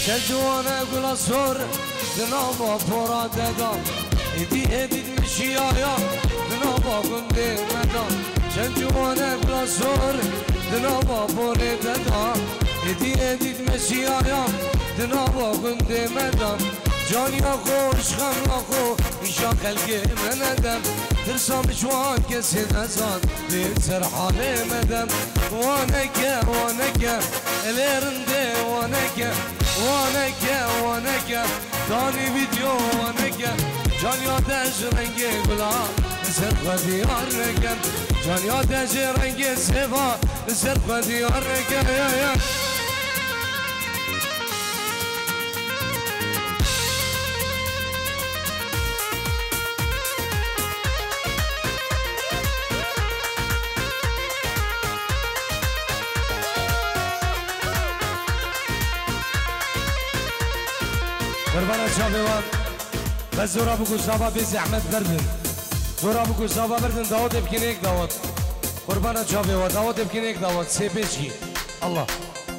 شجوانا قول صور دنابا فورا ددام إدي هديد مشيايا دنابا قندي مدام شجوانا قول صور دنابا فورا ددام إدي هديد مشيايا دنابا قندي مدام جانیا خوش غم خو ایشا خلقی من ادم ترسام جوان کسی نزان لید سر حال مدم وانکه الارنده وانکه دانی ویدیو وانکه جانیا دج رنگ گلا سر خدیار رکن جانیا دج رنگ سوا سر خدیار رکن قربان شابوان بس زورا بكو شابا بيسي احمد بردن زورا بكو شابا بردن داود يبكينيك داود قربان شابوان داود يبكينيك داود سيبيشي الله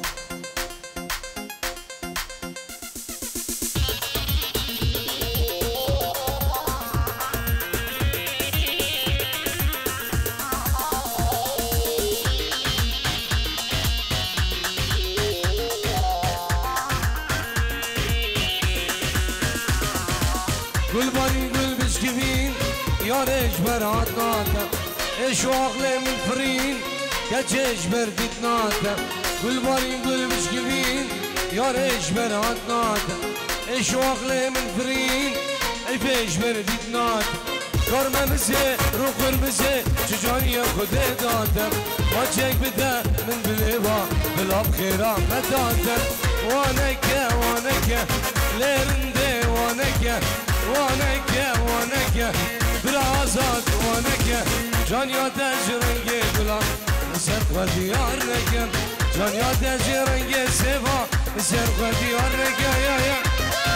گل باری گل بشکفین یارش برات ناتم اش واقل من فرین کچش بردید ناتم گل باری گل بشکفین یارش برات ناتم اش واقل من فرین ای پیش بردید ناتم کارممزه رو قرمزه چجانی خود دادم ما چک بده من بلیوا بلاب خیرام ندادم وانکه لرنده وانکه برازات وانکه جانیا دج رنگ گلاب سر خدیار رکن جانیا دج رنگ سوا سر خدیار رکن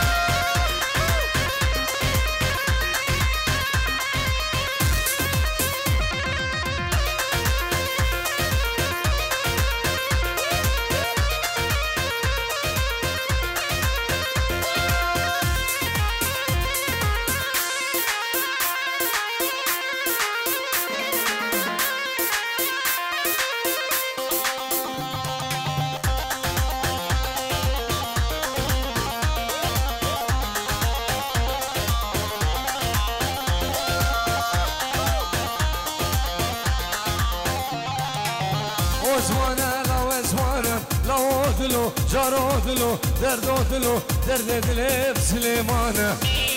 لو جارودلو دردودلو درد دل بسليمانه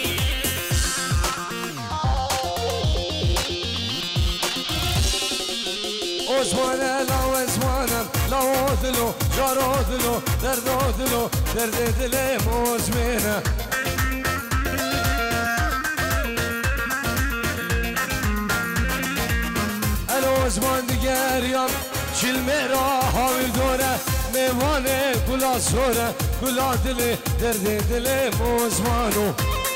اوزمانه لا اوزمانه لا اودلو جارودلو دردودلو درد دل موزمينه الاوزمان دیگر یام چلمه را حاویل دوره میوانه گلا سوره گلا دل درد دل موزمانو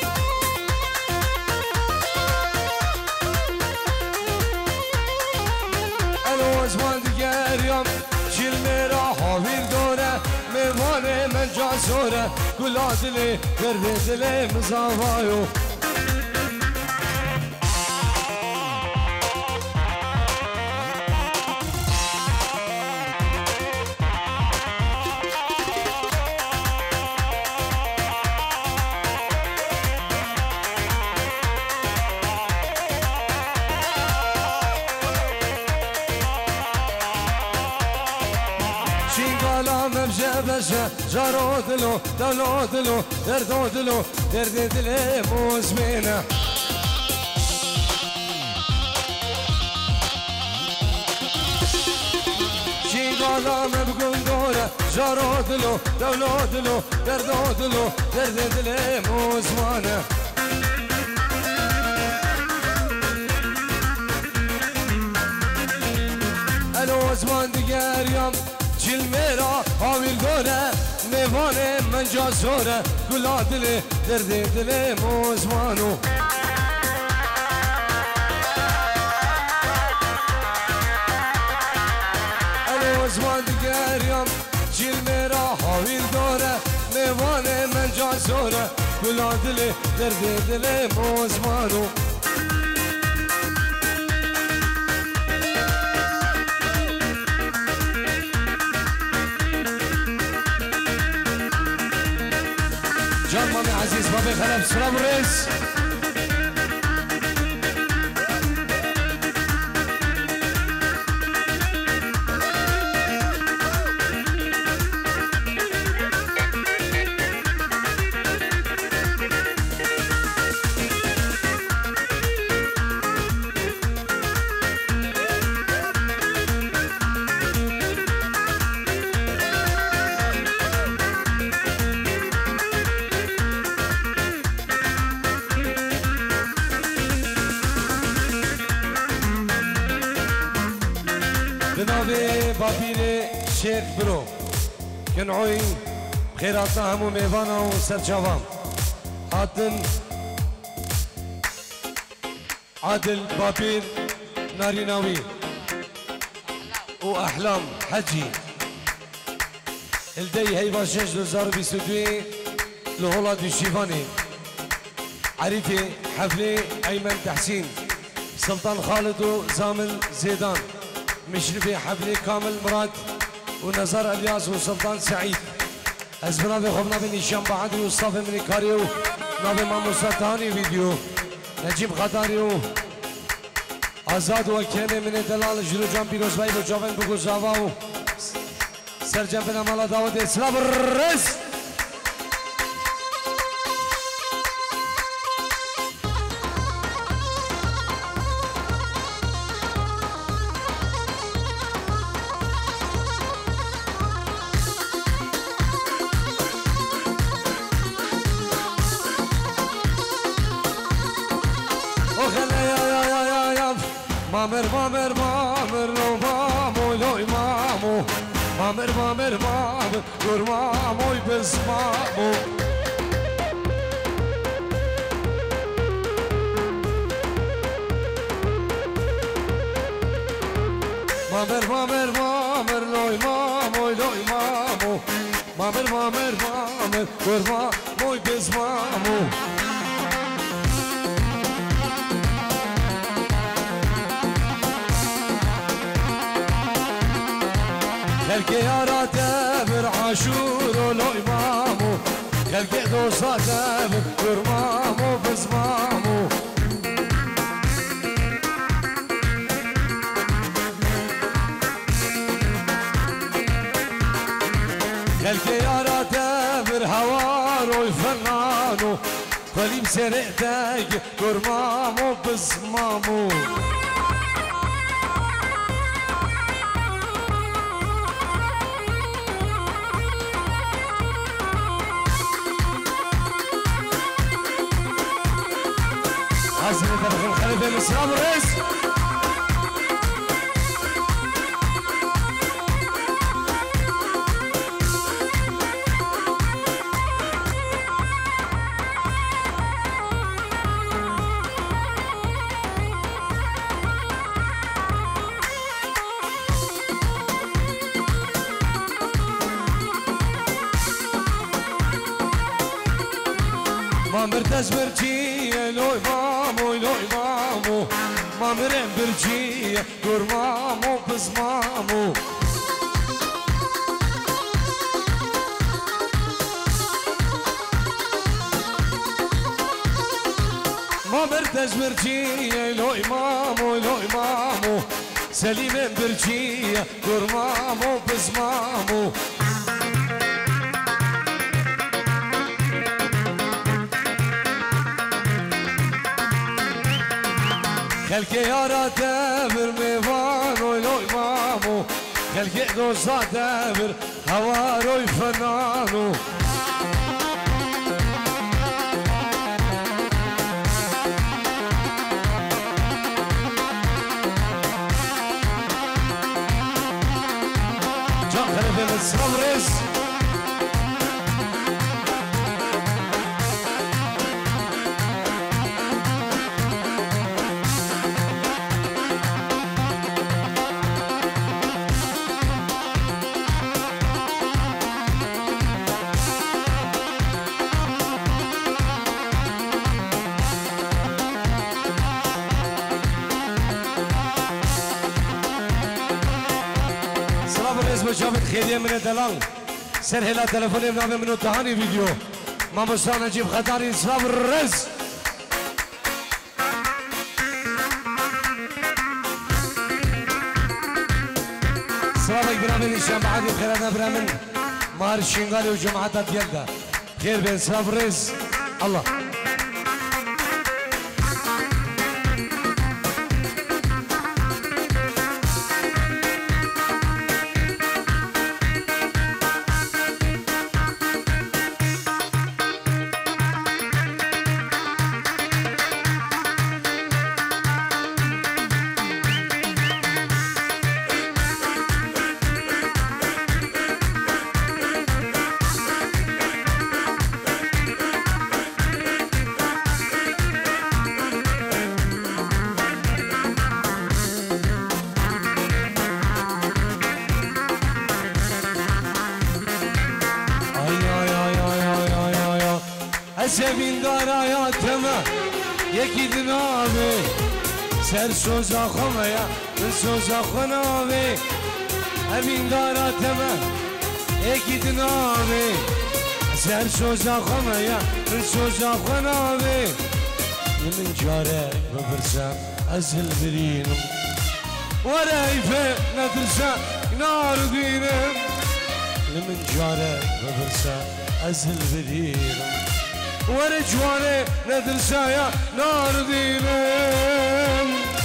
الوزمان دیگر یام چلمه را حاویل دوره میوانه من جا سوره گلا دل درد دل مزاوایو بشه جارودلو دلودلو دردودلو درد دل موزمینه شیگالام بگون دوره جارودلو دلودلو دردودلو درد دل موزمانه الوزمان دیگر یام چلمه را حاویل دوره میوانه من جا سوره گلا دل درد دل موزمانو الوزمان دیگر یام چلمه را حاویل دوره میوانه من جاسوره گلا دل درد دل موزمانو جان مامي عزيز بابي خلف سلام الرئيس بنابه بابیر شیخ برو کنعوی خیراتنا همو میوانا و سرچاوام هاتن عادل بابیر ناریناوی و احلام حجی الدی هیوا 6 2022 لهولا دوشیوانی عریف حفله ایمن تحسین سلطان خالد و زامل زیدان مشرفي حفلي كامل مراد ونزار الياس وسلطان سعيد ازبنا بخبنا بنيشان بعدي وصافي من كاريو نابي مامو سلطاني فيديو نجيب خطاريو آزاد وكيمي من دلال جلو جان بيروز باي وجوفن بگو زاواو سرجان بنا مالا داود اسلام الرز مامر مامر مامر لو مامو لو مامو مامر مامر مامر gur مامو بس مامو مامر مامر مامر لو مامو لو مامو مامر مامر مامر gur مامو بس مامو خلقي يارات بر عاشور ولو إمامو خلقي دوسات بر مامو بزمامو خلقي يارات بر هوارو الفنانو قليم سرقتك بر مامو بزمامو حسن فرخ الخليفة الإسلام الرئيس مامر تزبرتي لو إمامو لو إمامو مامر برجي gur مامو بزمامو مامر تزبرتي لو إمامو لو إمامو سليم برجي gur مامو بزمامو خلقي يارات بر ميوان ولو إمامو خلقي دوسات بر هوارو الفنانو جان خليفة الصبرس بجابت خیریه من دلال سر هلا تلفونی بنامه منو دهانی ویدیو ما مستان نجیب خطاری اسلام رز سلامك برامن الشام بعد خيرنا برامن مار الشنغالي وجماعتها ديالنا خير بين سلام رز الله زمین دار آیاتمه یکی دنامه سر سوزا خمه یا من سوزا خنامه زمین دار آیاتمه یکی دنامه سر سوزا خمه یا من سوزا خنامه من جاره ببرسم ازل برینم ورایفه ندرسه نار دینم من جاره ببرسم ازل برینم ورجواني ندرسايا نار دينم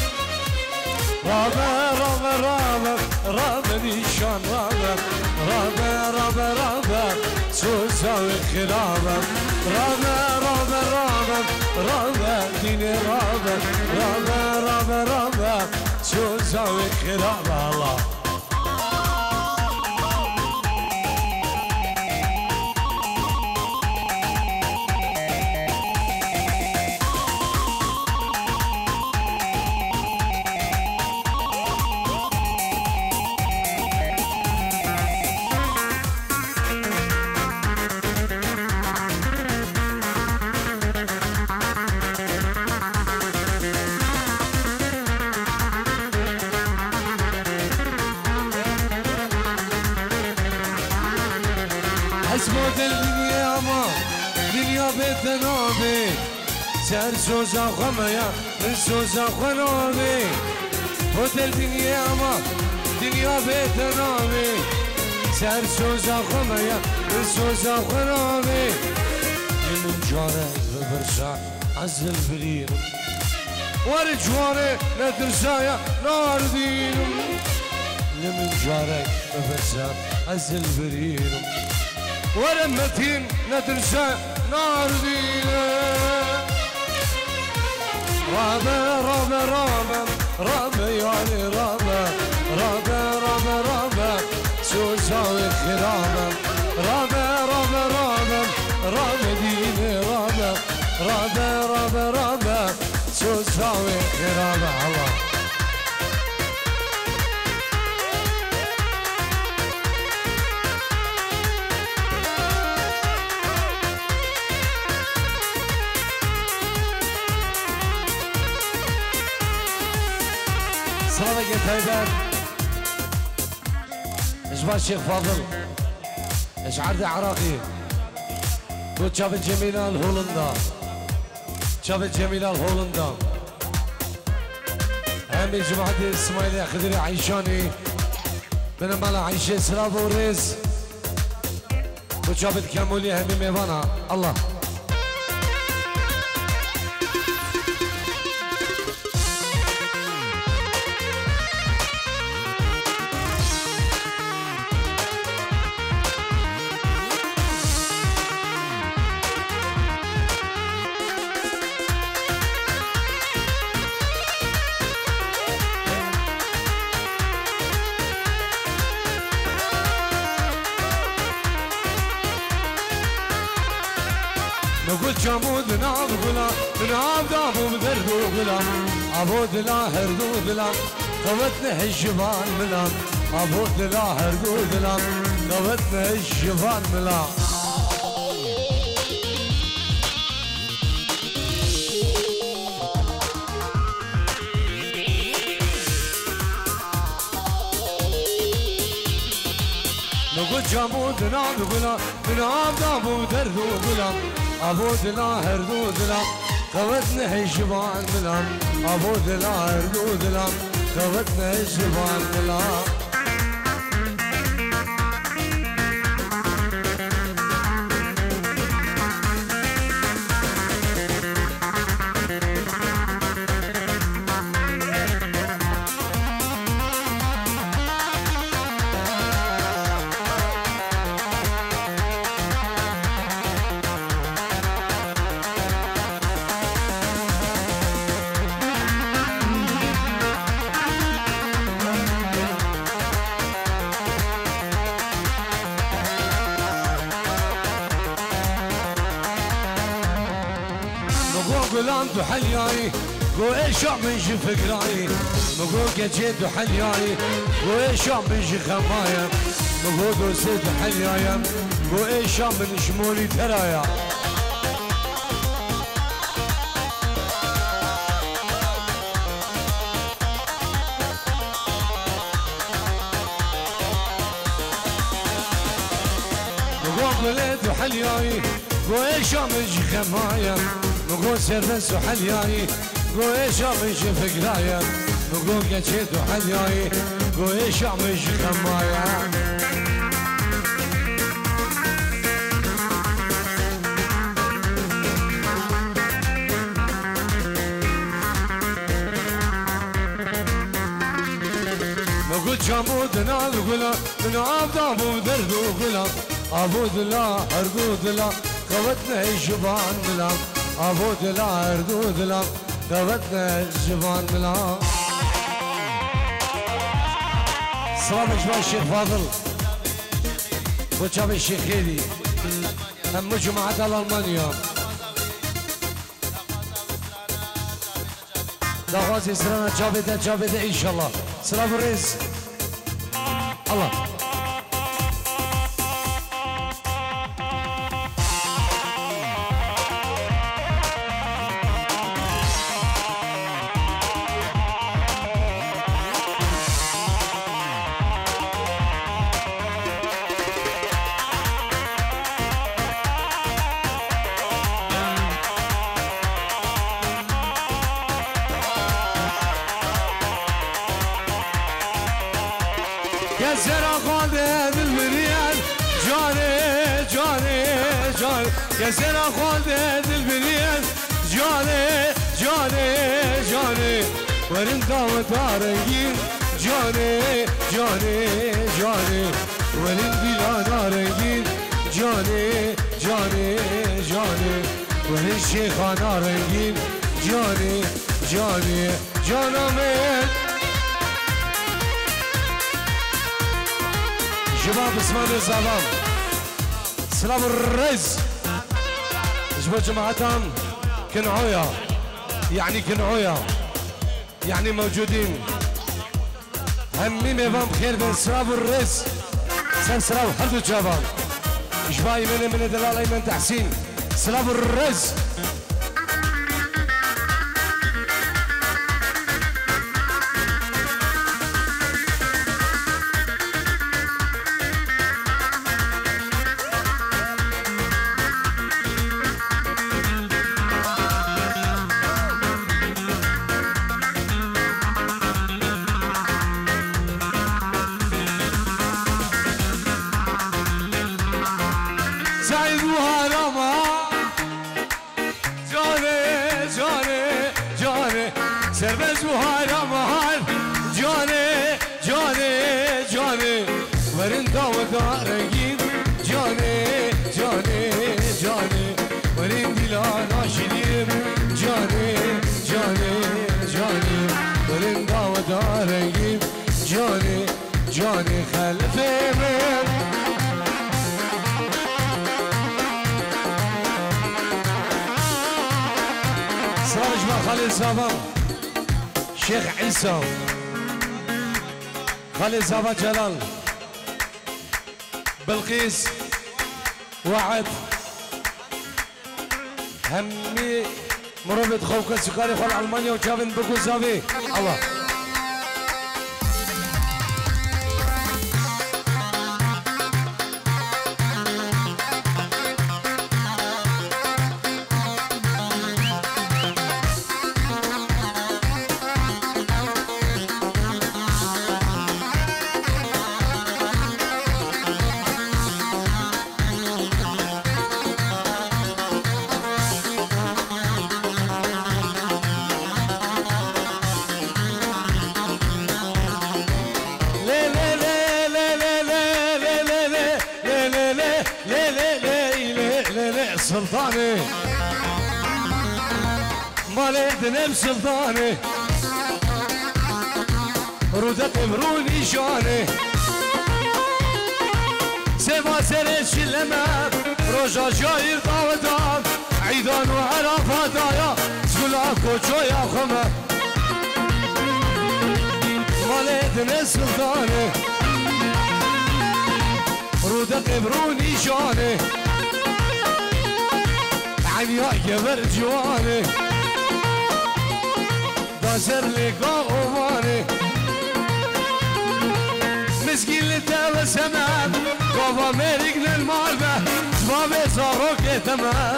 رابا رابا رابا رابا ديشان رابا رابا رابا رابا سوزاوي خرابا رابا رابا رابا رابا ديني رابا رابا رابا رابا سوزاوي خرابا الله حسبت الدنيا ما دنيا بتنابي سر سوزا خميا من سوزا خنابي حسبت الدنيا ما دنيا بتنابي سر سوزا خميا من سوزا خنابي من جارك ببرسا عزل برينم ورجواني ندرسايا نار دينم لمن جارك ببرسا عزل برينم ولما تين ندرسه نار دينا رابا رابا رابا رابا يعني رابا رابا رابا رابا سوزاوي خرابا رابا رابا رابا رابا دينا رابا رابا رابا رابا سوزاوي خرابا الله سلامك يا طيبات اجبار الشيخ فاضل اشعرت عراقي قلت شاف الجميلة الهولندا شاف الجميلة الهولندا هم جماعة اسماعيلية خضري عيشاني بينما لا عيشة سلاب وريز قلت شاف الكامولي همي ميوانا الله نقول جامود ناب غلا ناب دابو بدردو غلا عبود لا هردو غلا قوتنا الجبال ملا عبود لا هردو غلا قوتنا الجبال ملا جامود نام بلا من آب درد و بلا ابو دلا هر دو دلا قوت نهجبان بلا ابو دلا هر دو دلا قوت نهجبان بلا قلان دو حلیایی گو ایشا منجی فکرایی مگو گجه دو حلیایی گو ایشا منجی خمایم مگو دوسته دو حلیایم گو ایشا من شمولی ترایا مگو گله دو حلیایی گو ایشا منجی خمایم مگو سربس و حلیایی گو ایشا منجی فکرایم مگو گچه دو حلیایی گو ایشا منجی خمایم مگو جامود نال گلا من آب دابو درد و گلا ابو دلا هر دو دلا قوتنا الجبان بلا ابو دلا هر دو دلا قوتنا الجبان بلا سلام جماعة الشيخ فاضل وجاب الشيخ هيدي هم جماعة الألمانيا دعواتي سرانا جابده إن شاء الله سلام الرئيس الله يزرع خالد البريان جاني جاني جاني يزرع خالد البريان جاني جاني جاني ورندا وتارنجين جاني جاني جاني ورندي لا نارنجين جاني جاني جاني ورنشيخ نارنجين جاني جاني جانا من شباب اسمان الزعلان سلام الرز جبوا جماعتهم كنعويا يعني كنعويا يعني موجودين همي ميفام بخير بين سلام الرز سلام حمدو جابان جباي من دلال ايمن تحسين سلام الرز سربز وهاي مهار جاني جاني جاني ورندا ودارجين جاني جاني جاني ورندي لا ناشدين جاني جاني جاني ورندا ودارجين جاني جاني خلفي من صارج مع خالد صابر شيخ عيسى خالد زابا جلال بلقيس وعد همي مربط خوكا سكاري خال ألمانيا وجابن بكو زابي الله سلطاني مالي دنب سلطاني رودت امروني شاني سبا سرش شلمه روژا جایر داودان عیدان و عرفات آیا سکولا کوچویا خمه مالی دن سلطانه روده قبرونی شانه عنیا گبر جوانه دازر لگا اوانه مسكين لتا سمام بابا مالك للماربة بابا صاروك تمام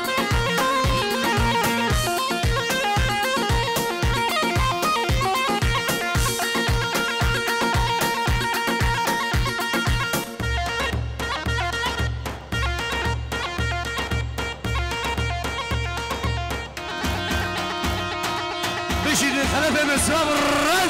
بشيل الخلفة من الصبر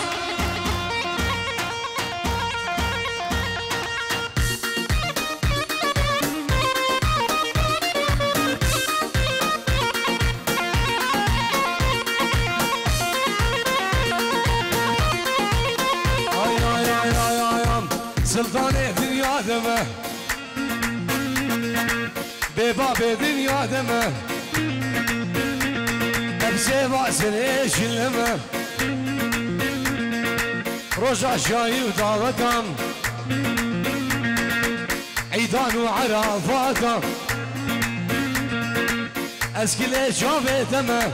سلطاني دنيا دمه بباب دنيا دمه بسي باسل ايش اللمه رجع شاي ودعوتهم عيدان وعرفاتهم اسكل شافي دمه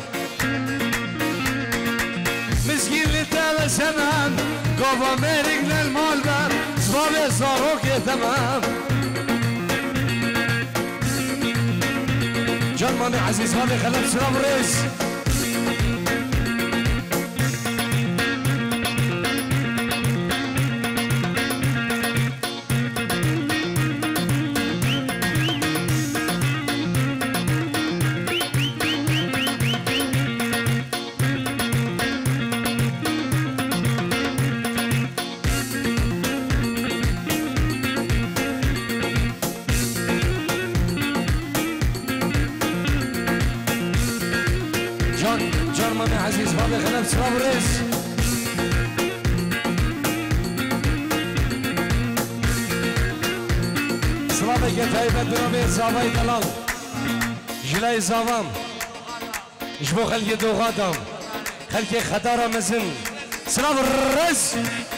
مسكين للتالي سمام قوة مالكنا المال بام صبابي صاروك يا تمام جرماني عزيز هذا خلف سلام ريس جرماني عزيز هذا خلف سلام ريس سلامي كتاي بدرامي زاوي دلال جلاي زاوام جبو خلقي دوغادم خلقي خدارة مزن سلام الرز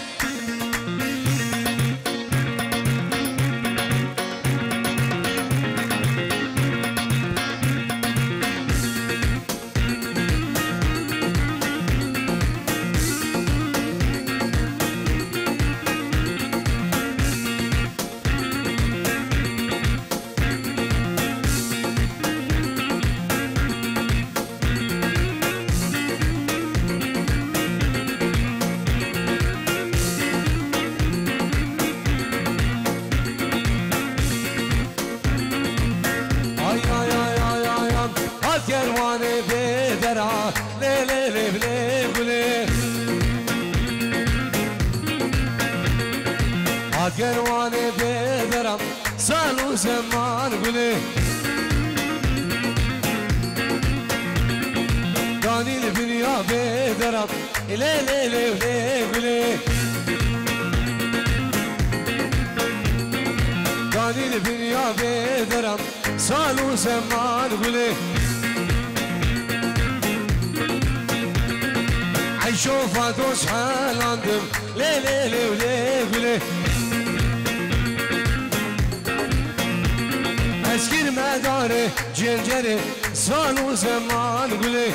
كرواني بدرا لي لي لي لي لي كرواني بدرا صالو زمان قولي داني الدنيا بدرا لي لي لي لي قولي داني الدنيا بدرا صالو زمان قولي عيشو فاتوش حال عندهم لي لي لي ولي ولي اسكر مداري جرجري صالو زمان قولي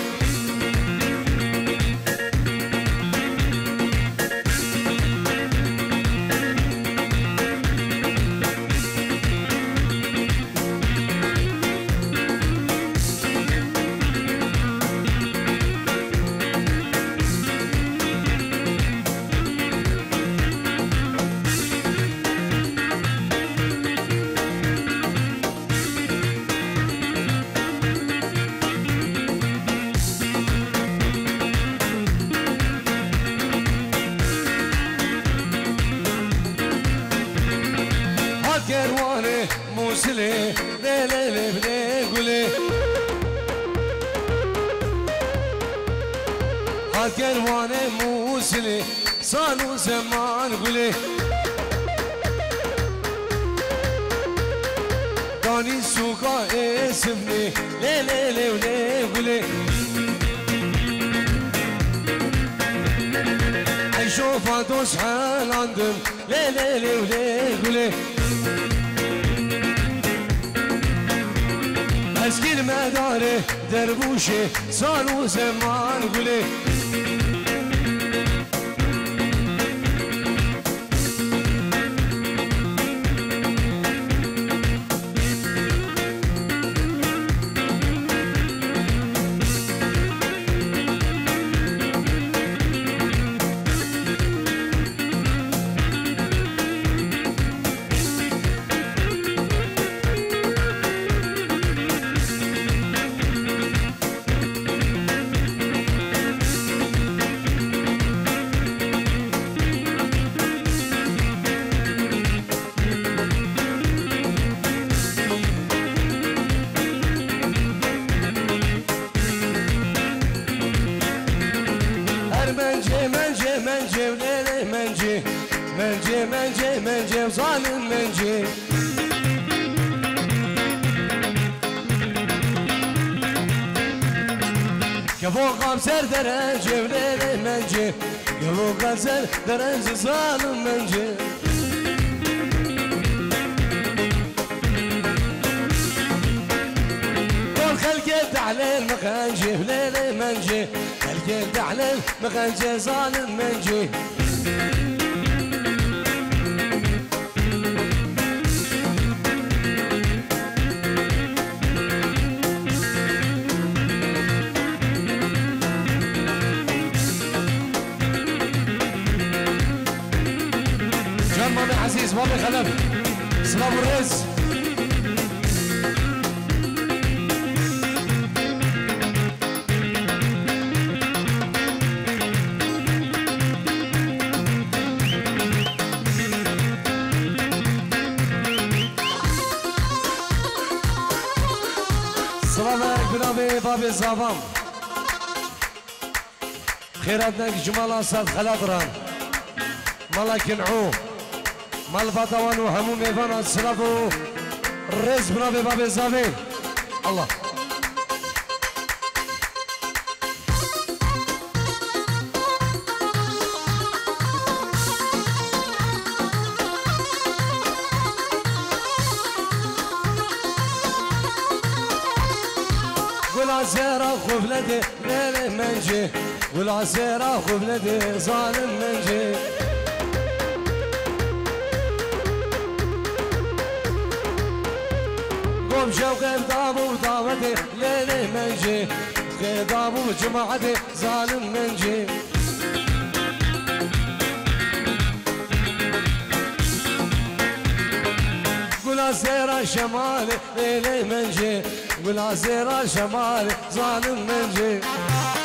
بلي ليلي بلي قولي هالكروان موسلي صانو زمان قولي داني سوقا اسمني ليلي ولي قولي أشوف أدوس حال عندهم ليلي ولي قولي أسكن مداري دربوشي صاروا زمان قولي منجي وظالم منجي كفوق بسر درنجي وليلي منجي كفوق بسر درنجي ظالم منجي كل خلقت على المخنجي وليلي منجي خلقت على المخنجي ظالم منجي مامي عزيز مامي خلف سلام الرز سلام عليك بنابي بابي الزافام خيراتنا جمال اسد خلاطران مالك نعو مال فاتوان وهمو ميفان السلافو الرز بنابي بابي الزافي الله والعسيرة خوف لدي ليلي منجي والعسيرة خوف لدي ظالم منجي قوم شوقي ضابو ضابتي ليلي منجي ضابو جماعتي ظالم منجي والعسيرة شمالي ليلي منجي والعسيرة شمالي ظالم منجي